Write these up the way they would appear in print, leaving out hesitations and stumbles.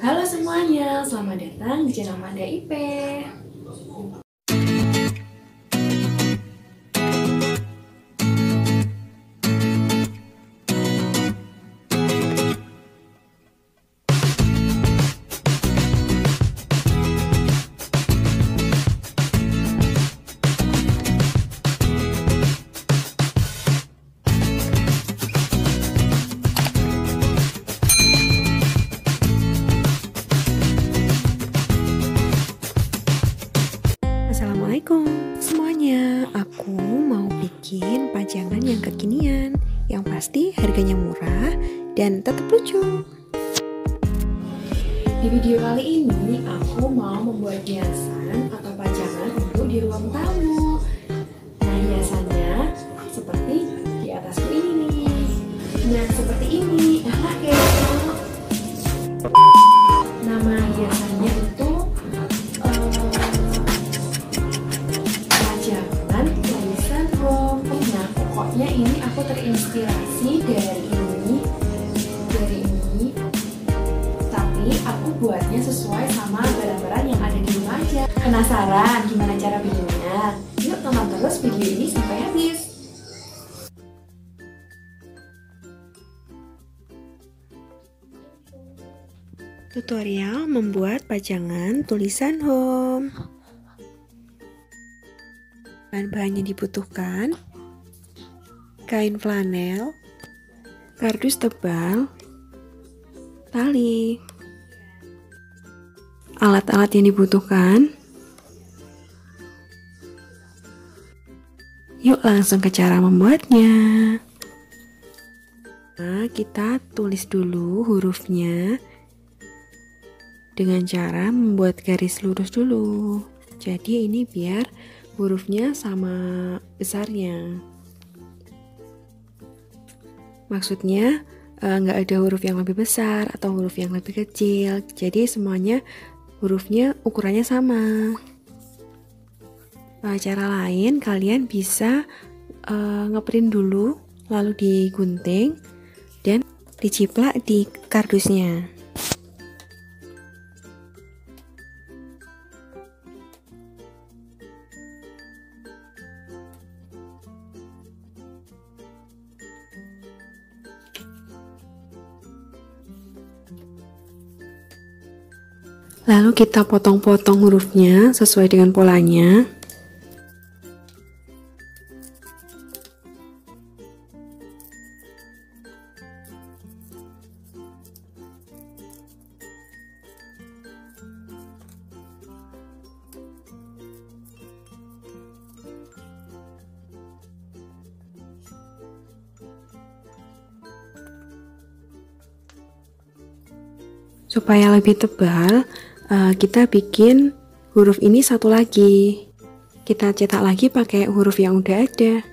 Halo semuanya, selamat datang di channel Manda IP. Assalamualaikum semuanya, aku mau bikin pajangan yang kekinian, yang pasti harganya murah dan tetap lucu. Di video kali ini aku mau membuat hiasan atau pajangan untuk di ruang tamu. Nah, hiasannya seperti di atasku ini nih. Nah, seperti ini. Nama hiasannya itu pajangan tulisan home. Nah, pokoknya ini aku terinspirasi dari ini, tapi aku buatnya sesuai sama barang-barang yang ada di rumah aja. Penasaran gimana cara bikinnya? Yuk tonton terus video ini sampai habis. Tutorial membuat pajangan tulisan home. Bahan-bahan yang dibutuhkan: kain flanel, kardus tebal, tali. Alat-alat yang dibutuhkan. Yuk langsung ke cara membuatnya. Nah, kita tulis dulu hurufnya dengan cara membuat garis lurus dulu. Jadi ini biar hurufnya sama besarnya. Maksudnya nggak ada huruf yang lebih besar atau huruf yang lebih kecil. Jadi semuanya hurufnya ukurannya sama. Cara lain kalian bisa ngeprint dulu, lalu digunting dan diciplak di kardusnya. Lalu kita potong-potong hurufnya sesuai dengan polanya. Supaya lebih tebal, kita bikin huruf ini satu lagi. Kita cetak lagi pakai huruf yang udah ada.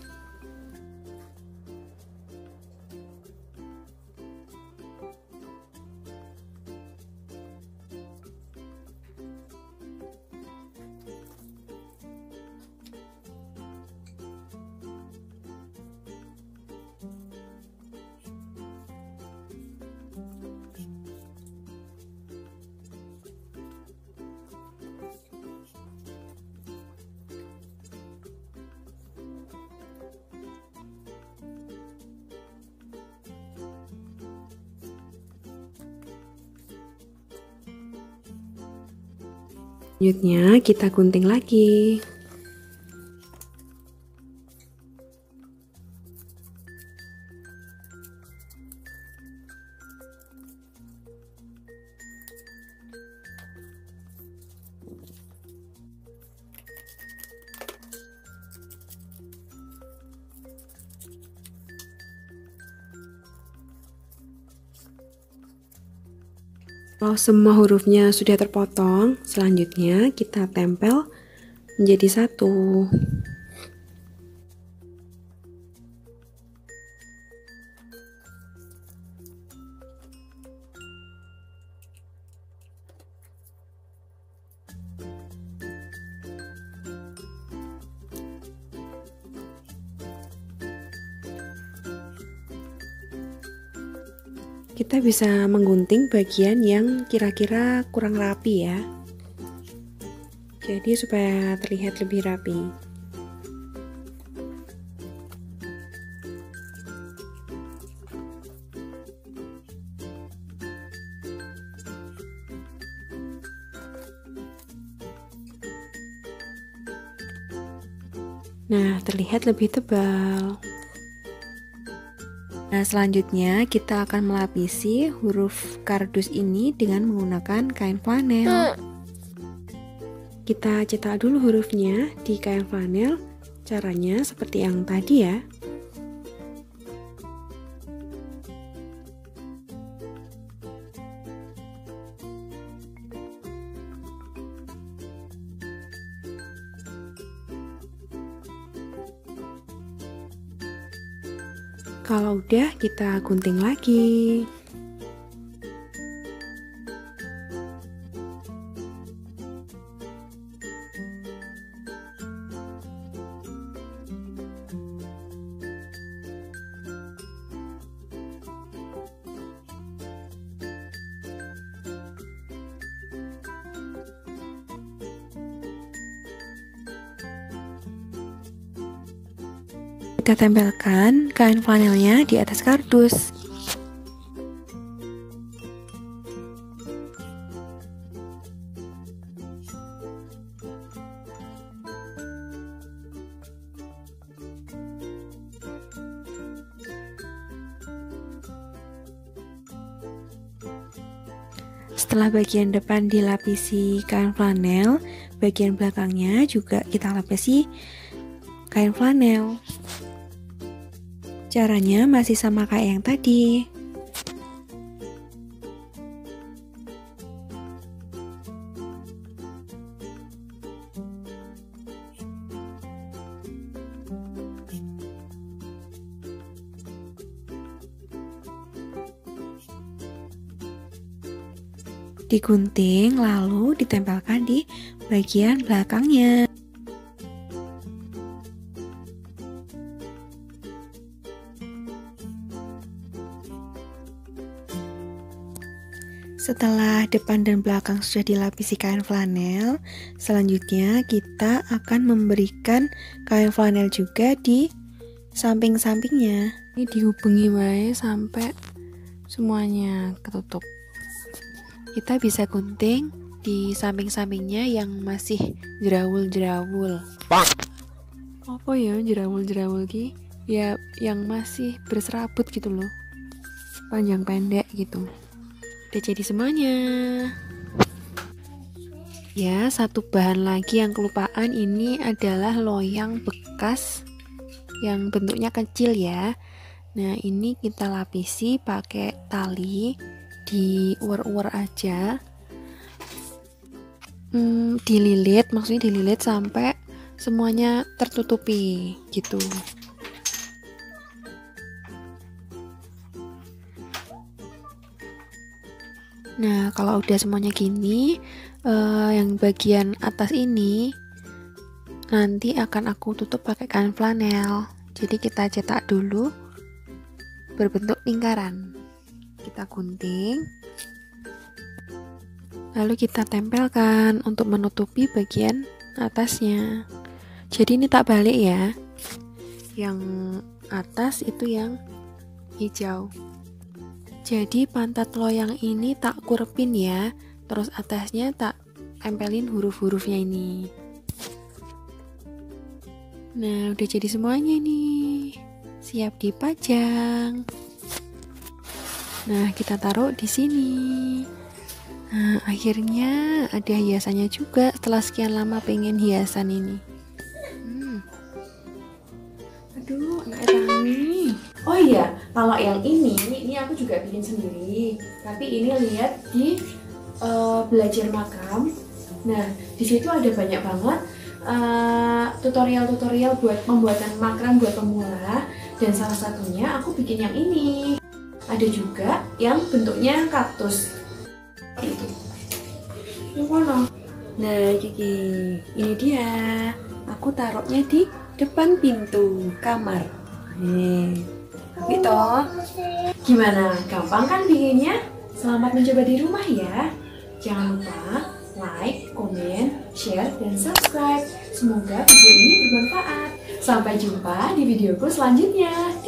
Selanjutnya kita gunting lagi. Kalau semua hurufnya sudah terpotong, selanjutnya kita tempel menjadi satu. Kita bisa menggunting bagian yang kira-kira kurang rapi ya. Jadi supaya terlihat lebih rapi. Nah, terlihat lebih tebal. Nah, selanjutnya kita akan melapisi huruf kardus ini dengan menggunakan kain flanel. Kita cetak dulu hurufnya di kain flanel. Caranya seperti yang tadi ya. Kalau udah, kita gunting lagi. Kita tempelkan kain flanelnya di atas kardus. Setelah bagian depan dilapisi kain flanel, bagian belakangnya juga kita lapisi kain flanel. Caranya masih sama kayak yang tadi. Digunting lalu ditempelkan di bagian belakangnya. Setelah depan dan belakang sudah dilapisi kain flanel, selanjutnya kita akan memberikan kain flanel juga di samping-sampingnya. Ini dihubungi wae sampai semuanya ketutup. Kita bisa gunting di samping-sampingnya yang masih jerawul-jerawul. Apa ya jerawul-jerawul ki? Ya yang masih berserabut gitu loh. Panjang pendek gitu. Udah jadi semuanya. Ya, satu bahan lagi yang kelupaan ini adalah loyang bekas yang bentuknya kecil ya. Nah, ini kita lapisi pakai tali, diuwer-uwer aja. Dililit, maksudnya dililit sampai semuanya tertutupi gitu. Nah, kalau udah semuanya gini, yang bagian atas ini nanti akan aku tutup pakai kain flanel. Jadi kita cetak dulu berbentuk lingkaran. Kita gunting. Lalu kita tempelkan untuk menutupi bagian atasnya. Jadi ini tak balik ya. Yang atas itu yang hijau. Jadi pantat loyang ini tak kurepin ya, terus atasnya tak tempelin huruf-hurufnya ini. Nah, udah jadi semuanya nih, siap dipajang. Nah, kita taruh di sini. Nah, akhirnya ada hiasannya juga setelah sekian lama pengen hiasan ini. Aduh, anak Rani. Oh iya, kalau yang ini aku juga bikin sendiri. Tapi ini lihat di belajar makram. Nah, di situ ada banyak banget tutorial-tutorial buat pembuatan makram buat pemula. Dan salah satunya aku bikin yang ini. Ada juga yang bentuknya kaktus. Itu. Yang mana? Nah, Kiki, ini dia. Aku taruhnya di depan pintu kamar. Tapi toh. Gimana? Gampang kan bikinnya? Selamat mencoba di rumah ya. Jangan lupa like, komen, share, dan subscribe. Semoga video ini bermanfaat. Sampai jumpa di videoku selanjutnya.